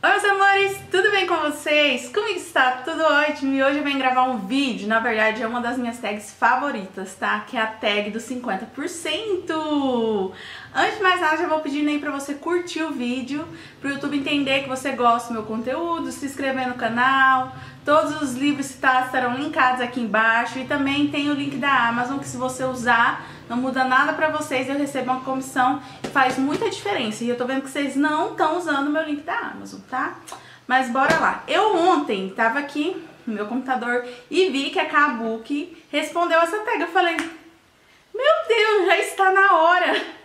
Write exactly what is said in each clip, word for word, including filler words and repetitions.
Oi meus amores, tudo bem com vocês? Comigo está tudo ótimo e hoje eu venho gravar um vídeo, na verdade é uma das minhas tags favoritas, tá? Que é a tag dos cinquenta por cento. Antes de mais nada, já vou pedindo aí pra você curtir o vídeo, pro YouTube entender que você gosta do meu conteúdo, se inscrever no canal. Todos os livros citados estarão linkados aqui embaixo e também tem o link da Amazon, que se você usar, não muda nada pra vocês, eu recebo uma comissão e faz muita diferença. E eu tô vendo que vocês não estão usando o meu link da Amazon, tá? Mas bora lá. Eu ontem tava aqui no meu computador e vi que a Kabuki respondeu essa tag. Eu falei, meu Deus, já está na hora.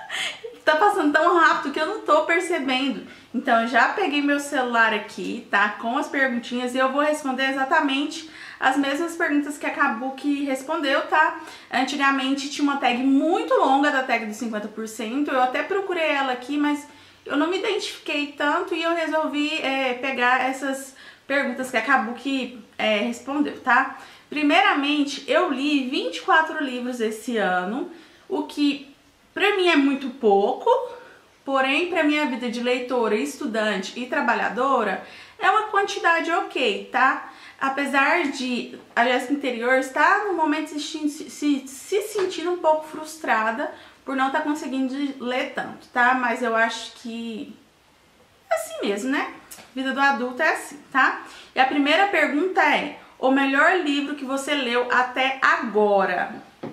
Tá passando tão rápido que eu não tô percebendo. Então eu já peguei meu celular aqui, tá? Com as perguntinhas e eu vou responder exatamente as mesmas perguntas que a Kabuki respondeu, tá? Antigamente tinha uma tag muito longa da tag dos cinquenta por cento. Eu até procurei ela aqui, mas eu não me identifiquei tanto e eu resolvi é, pegar essas perguntas que a Kabuki é, respondeu, tá? Primeiramente, eu li vinte e quatro livros esse ano, o que pra mim é muito pouco, porém pra minha vida de leitora, estudante e trabalhadora é uma quantidade ok, tá? Apesar de a Jéssica Interior estar no momento se, se, se sentindo um pouco frustrada por não estar conseguindo ler tanto, tá? Mas eu acho que é assim mesmo, né? Vida do adulto é assim, tá? E a primeira pergunta é: o melhor livro que você leu até agora?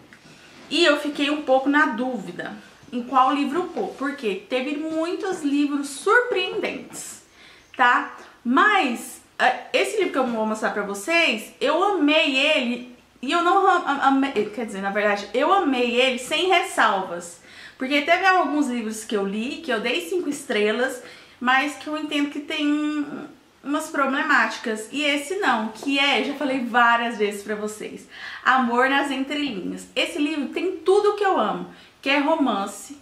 E eu fiquei um pouco na dúvida em qual livro pôr, porque teve muitos livros surpreendentes, tá? Mas esse livro que eu vou mostrar pra vocês, eu amei ele e eu não amei, quer dizer, na verdade, eu amei ele sem ressalvas, porque teve alguns livros que eu li, que eu dei cinco estrelas, mas que eu entendo que tem umas problemáticas, e esse não, que é, já falei várias vezes pra vocês, Amor nas Entrelinhas. Esse livro tem tudo que eu amo, que é romance,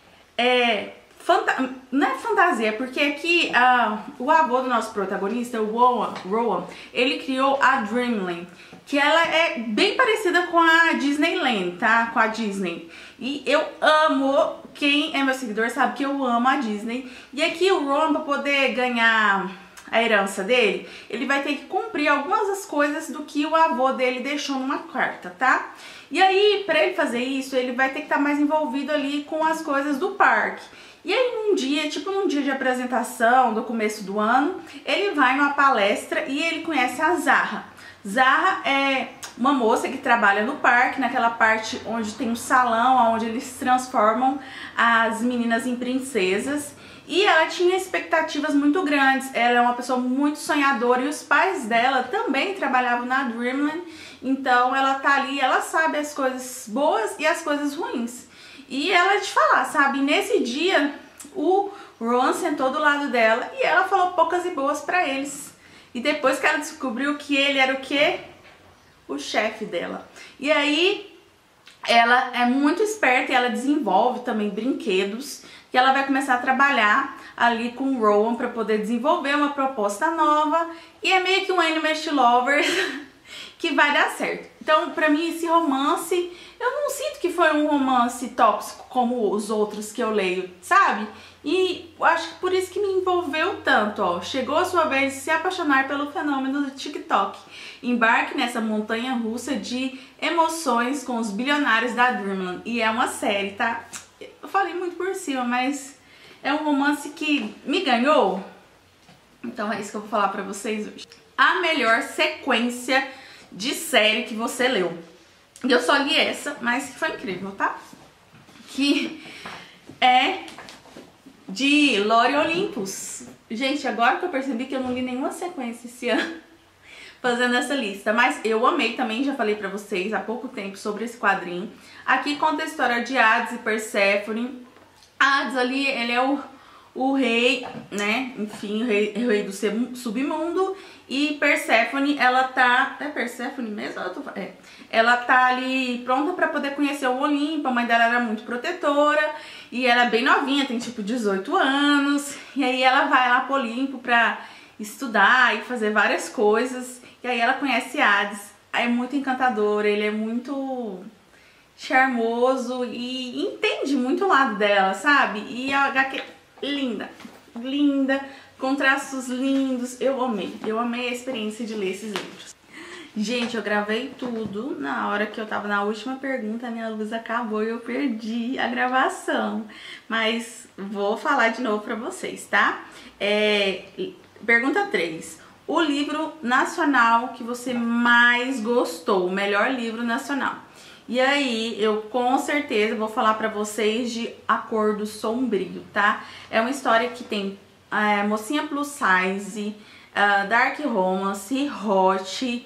é fanta não é fantasia, porque aqui ah, o avô do nosso protagonista, o Rowan, Rowan, ele criou a Dreamland, que ela é bem parecida com a Disneyland, tá? Com a Disney. E eu amo, quem é meu seguidor sabe que eu amo a Disney. E aqui o Rowan, pra poder ganhar a herança dele, ele vai ter que cumprir algumas das coisas do que o avô dele deixou numa carta, tá? E aí, pra ele fazer isso, ele vai ter que estar mais envolvido ali com as coisas do parque. E aí, num dia, tipo num dia de apresentação do começo do ano, ele vai numa palestra e ele conhece a Zahra. Zahra é uma moça que trabalha no parque, naquela parte onde tem um salão, onde eles transformam as meninas em princesas. E ela tinha expectativas muito grandes, ela é uma pessoa muito sonhadora e os pais dela também trabalhavam na Dreamland, então ela tá ali, ela sabe as coisas boas e as coisas ruins. E ela é de falar, sabe, nesse dia o Ron sentou do lado dela e ela falou poucas e boas pra eles. E depois que ela descobriu que ele era o quê? O chefe dela. E aí ela é muito esperta e ela desenvolve também brinquedos, que ela vai começar a trabalhar ali com o Rowan para poder desenvolver uma proposta nova, e é meio que um Enemies to Lovers que vai dar certo. Então, pra mim, esse romance, eu não sinto que foi um romance tóxico como os outros que eu leio, sabe? E eu acho que por isso que me envolveu tanto, ó. Chegou a sua vez de se apaixonar pelo fenômeno do TikTok. Embarque nessa montanha russa de emoções com os bilionários da Dreamland. E é uma série, tá? Eu falei muito por cima, mas é um romance que me ganhou. Então é isso que eu vou falar pra vocês hoje. A melhor sequência de série que você leu. Eu só li essa, mas foi incrível, tá? Que é de Lore Olympus. Gente, agora que eu percebi que eu não li nenhuma sequência esse ano fazendo essa lista, mas eu amei também, já falei pra vocês há pouco tempo sobre esse quadrinho. Aqui conta a história de Hades e Perséfone. Hades ali, ele é o, o rei, né, enfim, o rei, o rei do submundo, e Perséfone, ela tá, é Perséfone mesmo? Eu tô, é. Ela tá ali pronta pra poder conhecer o Olimpo, a mãe dela era muito protetora, e ela é bem novinha, tem tipo dezoito anos, e aí ela vai lá pro Olimpo pra estudar e fazer várias coisas. E aí ela conhece Hades, é muito encantador, ele é muito charmoso e entende muito o lado dela, sabe? E a agá quê linda, linda, com traços lindos. Eu amei, eu amei a experiência de ler esses livros. Gente, eu gravei tudo. Na hora que eu tava na última pergunta, a minha luz acabou e eu perdi a gravação. Mas vou falar de novo pra vocês, tá? É, pergunta três. O livro nacional que você mais gostou, o melhor livro nacional. E aí, eu com certeza vou falar pra vocês de Acordo Sombrio, tá? É uma história que tem é, mocinha plus size, uh, dark romance, hot,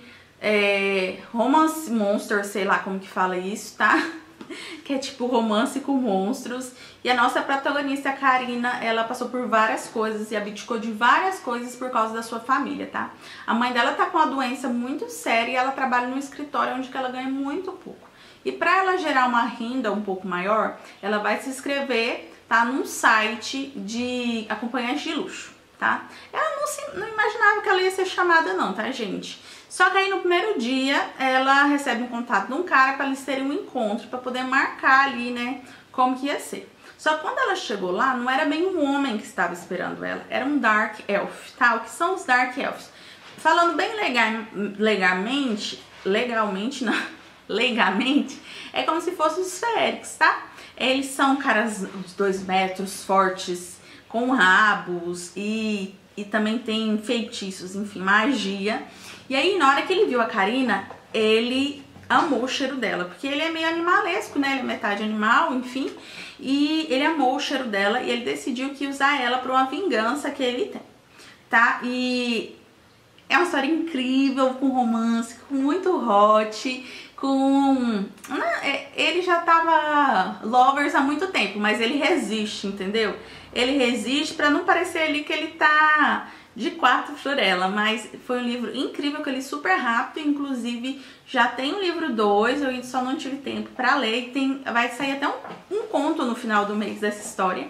é, romance monster, sei lá como que fala isso, tá? Que é tipo romance com monstros. E a nossa protagonista, a Karina, ela passou por várias coisas e abdicou de várias coisas por causa da sua família, tá? A mãe dela tá com uma doença muito séria e ela trabalha num escritório onde ela ganha muito pouco. E para ela gerar uma renda um pouco maior, ela vai se inscrever, tá, num site de acompanhante de luxo, tá? Ela não, se, não imaginava que ela ia ser chamada não, tá, gente? Só que aí no primeiro dia, ela recebe um contato de um cara para eles terem um encontro, para poder marcar ali, né, como que ia ser. Só que quando ela chegou lá, não era bem um homem que estava esperando ela, era um Dark Elf, tá? O que são os Dark Elves? Falando bem legal, legalmente, legalmente não... legalmente, é como se fossem os féricos, tá? Eles são caras de dois metros, fortes, com rabos e, e também tem feitiços, enfim, magia. E aí, na hora que ele viu a Karina, ele amou o cheiro dela, porque ele é meio animalesco, né? Ele é metade animal, enfim. E ele amou o cheiro dela e ele decidiu que ia usar ela para uma vingança que ele tem, tá? E é uma história incrível, com romance, com muito hot, com... Ele já tava lovers há muito tempo, mas ele resiste, entendeu? Ele resiste pra não parecer ali que ele tá de quatro por ela, mas foi um livro incrível que eu li super rápido, inclusive já tem o livro dois, eu só não tive tempo pra ler, e tem, vai sair até um, um conto no final do mês dessa história,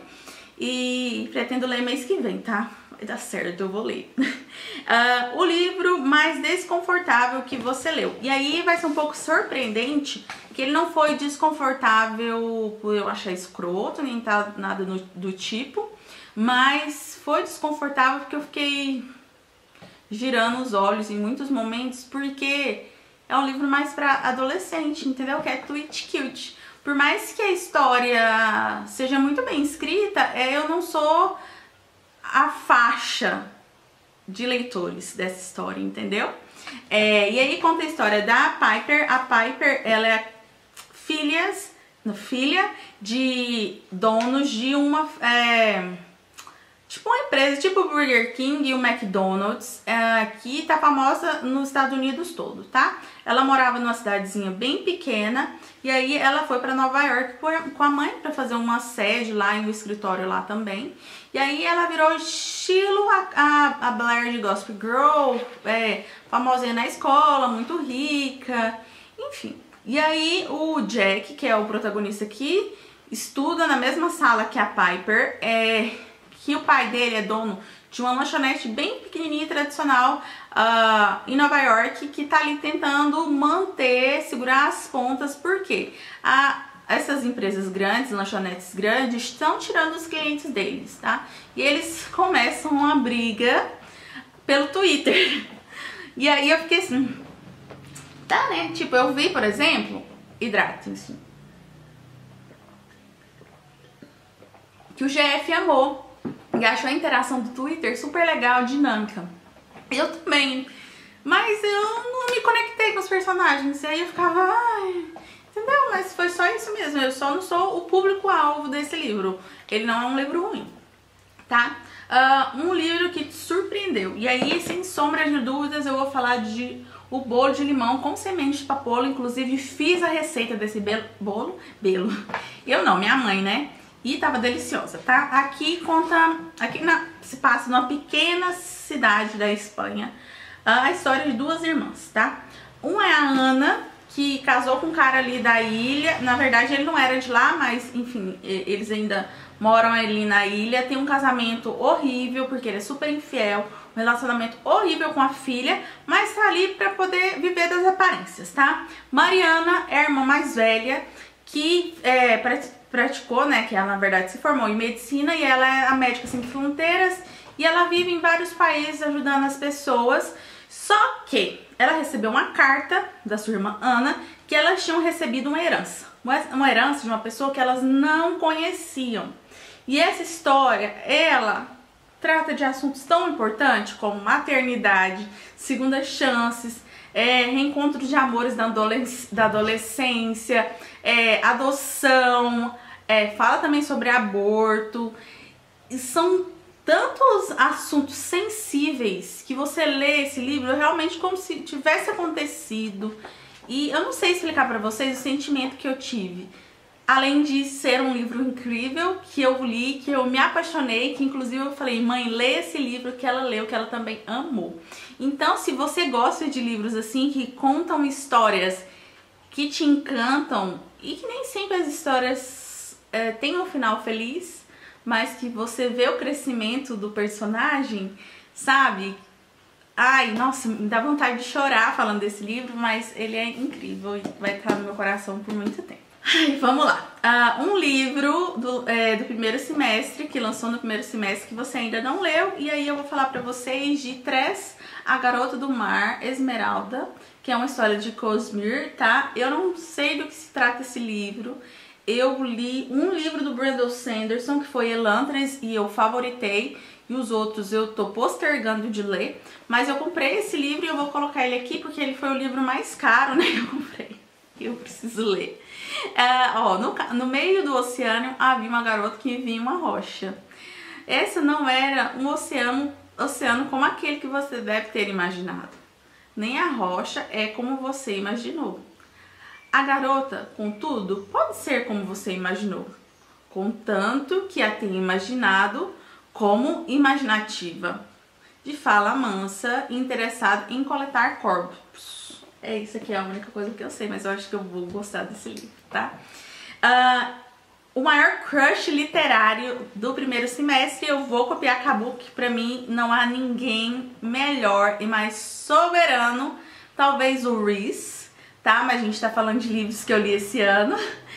e pretendo ler mês que vem, tá? Vai dar certo, eu vou ler. Uh, o livro mais desconfortável que você leu. E aí vai ser um pouco surpreendente que ele não foi desconfortável por eu achar escroto, nem tá nada no, do tipo, mas foi desconfortável porque eu fiquei girando os olhos em muitos momentos, porque é um livro mais pra adolescente, entendeu? Que é Tweet Cute. Por mais que a história seja muito bem escrita, é, eu não sou a faixa de leitores dessa história, entendeu? É, e aí conta a história da Piper. A Piper, ela é filhas, filha de donos de uma... É, tipo uma empresa, tipo o Burger King e o McDonald's, é, que tá famosa nos Estados Unidos todo, tá? Ela morava numa cidadezinha bem pequena e aí ela foi pra Nova York com a mãe pra fazer uma sede lá e um escritório lá também. E aí ela virou estilo a, a, a Blair de Gossip Girl, é, famosinha na escola, muito rica, enfim. E aí o Jack, que é o protagonista aqui, estuda na mesma sala que a Piper, é... que o pai dele é dono de uma lanchonete bem pequenininha e tradicional uh, em Nova York, que tá ali tentando manter, segurar as pontas, porque a, essas empresas grandes, lanchonetes grandes, estão tirando os clientes deles, tá? E eles começam uma briga pelo Twitter. E aí eu fiquei assim, tá, né? Tipo, eu vi, por exemplo, hidratem-se, que o G F amou e achou a interação do Twitter super legal, dinâmica. Eu também, mas eu não me conectei com os personagens, e aí eu ficava, ai, entendeu? Mas foi só isso mesmo, eu só não sou o público-alvo desse livro. Ele não é um livro ruim, tá? Uh, um livro que te surpreendeu. E aí, sem sombra de dúvidas, eu vou falar de o bolo de limão com semente de papoula. Inclusive, fiz a receita desse belo, bolo, belo. Eu não, minha mãe, né? E tava deliciosa, tá? Aqui conta, aqui na, se passa numa pequena cidade da Espanha, a história de duas irmãs, tá? Uma é a Ana, que casou com um cara ali da ilha. Na verdade, ele não era de lá, mas, enfim, eles ainda moram ali na ilha. Tem um casamento horrível, porque ele é super infiel. Um relacionamento horrível com a filha, mas tá ali pra poder viver das aparências, tá? Mariana é a irmã mais velha, que é, praticou, né, que ela, na verdade, se formou em medicina, e ela é a médica sem fronteiras, e ela vive em vários países ajudando as pessoas. Só que ela recebeu uma carta da sua irmã Ana que elas tinham recebido uma herança, uma herança de uma pessoa que elas não conheciam. E essa história, ela trata de assuntos tão importantes como maternidade, segundas chances, é, reencontros de amores da, adolesc da adolescência, é, adoção, é, fala também sobre aborto. E são tantos assuntos sensíveis que você lê esse livro realmente como se tivesse acontecido. E eu não sei explicar pra vocês o sentimento que eu tive. Além de ser um livro incrível, que eu li, que eu me apaixonei, que inclusive eu falei, mãe, lê esse livro, que ela leu, que ela também amou. Então, se você gosta de livros assim, que contam histórias que te encantam, e que nem sempre as histórias é, têm um final feliz, mas que você vê o crescimento do personagem, sabe? Ai, nossa, me dá vontade de chorar falando desse livro, mas ele é incrível e vai estar no meu coração por muito tempo. Ai, vamos lá. Uh, um livro do, é, do primeiro semestre, que lançou no primeiro semestre, que você ainda não leu. E aí eu vou falar pra vocês de Tress, a Garota do Mar, Esmeralda, que é uma história de Cosmere, tá? Eu não sei do que se trata esse livro. Eu li um livro do Brandon Sanderson, que foi Elantris, e eu favoritei. E os outros eu tô postergando de ler. Mas eu comprei esse livro e eu vou colocar ele aqui, porque ele foi o livro mais caro, né, que eu comprei. Eu preciso ler. Uh, ó, no, no meio do oceano havia uma garota que vivia em uma rocha. Esse não era um oceano, oceano como aquele que você deve ter imaginado. Nem a rocha é como você imaginou. A garota, contudo, pode ser como você imaginou, contanto que a tenha imaginado como imaginativa, de fala mansa e interessada em coletar corpos. É isso aqui, é a única coisa que eu sei, mas eu acho que eu vou gostar desse livro, tá? Uh, o maior crush literário do primeiro semestre, eu vou copiar Kabuki, que pra mim não há ninguém melhor e mais soberano, talvez o Reese, tá? Mas a gente tá falando de livros que eu li esse ano,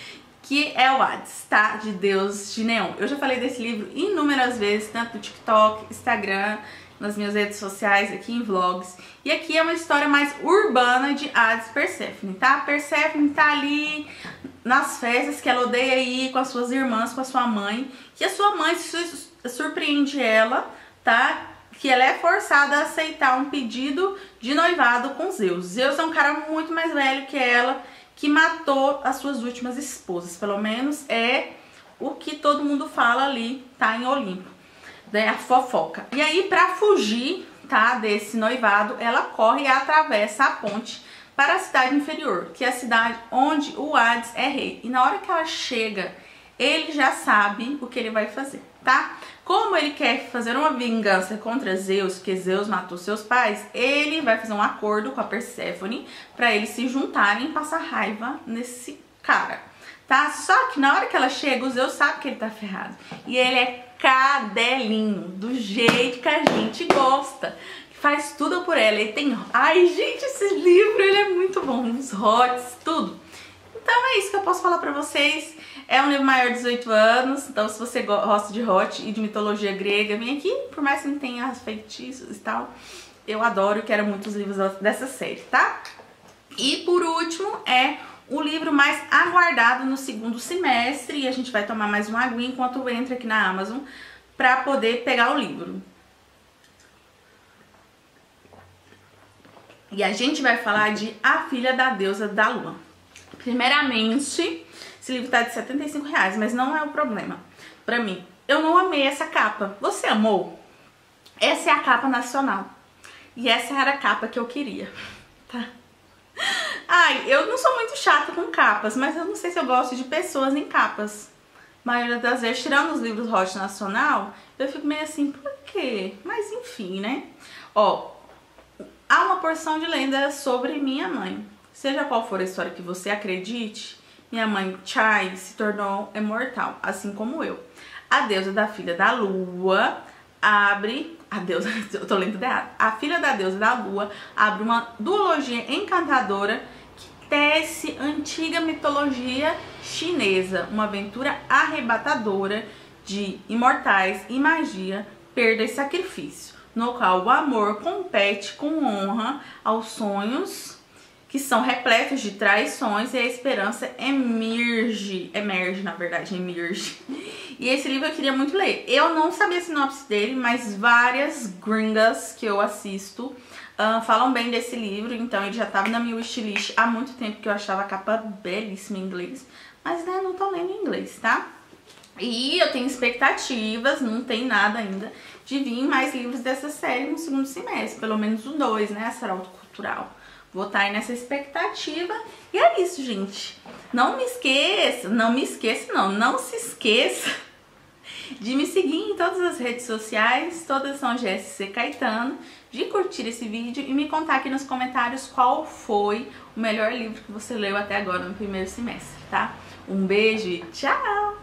que é o Hades, tá? De Deus de Neon. Eu já falei desse livro inúmeras vezes, tanto no TikTok, Instagram, nas minhas redes sociais, aqui em vlogs. E aqui é uma história mais urbana de Hades e Perséfone, tá? Perséfone tá ali nas festas que ela odeia ir com as suas irmãs, com a sua mãe. E a sua mãe surpreende ela, tá? Que ela é forçada a aceitar um pedido de noivado com Zeus. Zeus é um cara muito mais velho que ela, que matou as suas últimas esposas. Pelo menos é o que todo mundo fala ali, tá? Em Olimpo. Né, a fofoca. E aí, pra fugir, tá, desse noivado, ela corre e atravessa a ponte para a cidade inferior, que é a cidade onde o Hades é rei. E na hora que ela chega, ele já sabe o que ele vai fazer, tá? Como ele quer fazer uma vingança contra Zeus, porque Zeus matou seus pais, ele vai fazer um acordo com a Perséfone para eles se juntarem e passar raiva nesse cara, tá? Só que na hora que ela chega, o Zeus sabe que ele tá ferrado. E ele é cadelinho, do jeito que a gente gosta, faz tudo por ela. Ele tem, ai gente, esse livro ele é muito bom, uns hots, tudo. Então é isso que eu posso falar pra vocês. É um livro maior de dezoito anos, então se você gosta de hot e de mitologia grega, vem aqui, por mais que não tenha feitiços e tal, eu adoro e quero muitos livros dessa série, tá? E por último é o livro mais aguardado no segundo semestre, e a gente vai tomar mais uma aguinha enquanto eu entro aqui na Amazon para poder pegar o livro. E a gente vai falar de A Filha da Deusa da Lua. Primeiramente, esse livro tá de setenta e cinco reais, mas não é o problema pra mim. Eu não amei essa capa. Você amou? Essa é a capa nacional. E essa era a capa que eu queria, tá? Ai, eu não sou muito chata com capas, mas eu não sei se eu gosto de pessoas em capas. A maioria das vezes, tirando os livros hot nacional, eu fico meio assim, por quê? Mas enfim, né? Ó, há uma porção de lenda sobre minha mãe. Seja qual for a história que você acredite, minha mãe Chai se tornou imortal, assim como eu. A deusa da filha da lua abre... A deusa... Eu tô lendo errado. A filha da deusa da lua abre uma duologia encantadora que tece antiga mitologia chinesa. Uma aventura arrebatadora de imortais e magia Perda e Sacrifício, no qual o amor compete com honra aos sonhos que são repletos de traições e a esperança emerge, emerge na verdade, emerge. E esse livro eu queria muito ler. Eu não sabia a sinopse dele, mas várias gringas que eu assisto uh, falam bem desse livro, então ele já estava na minha wishlist há muito tempo, que eu achava a capa belíssima em inglês, mas né, não tô lendo em inglês, tá? E eu tenho expectativas, não tem nada ainda, de vir mais livros dessa série no segundo semestre, pelo menos o dois, né, a Sarauto Cultural. Vou estar aí nessa expectativa. E é isso, gente. Não me esqueça, não me esqueça não, não se esqueça de me seguir em todas as redes sociais, todas são G S C Caetano, de curtir esse vídeo e me contar aqui nos comentários qual foi o melhor livro que você leu até agora no primeiro semestre, tá? Um beijo e tchau!